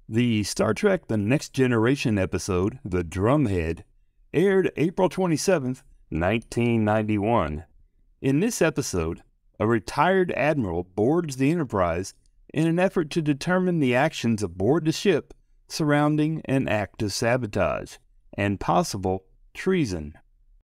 The Star Trek The Next Generation episode, The Drumhead, aired April 27th, 1991. In this episode, a retired admiral boards the Enterprise in an effort to determine the actions aboard the ship surrounding an act of sabotage and possible treason.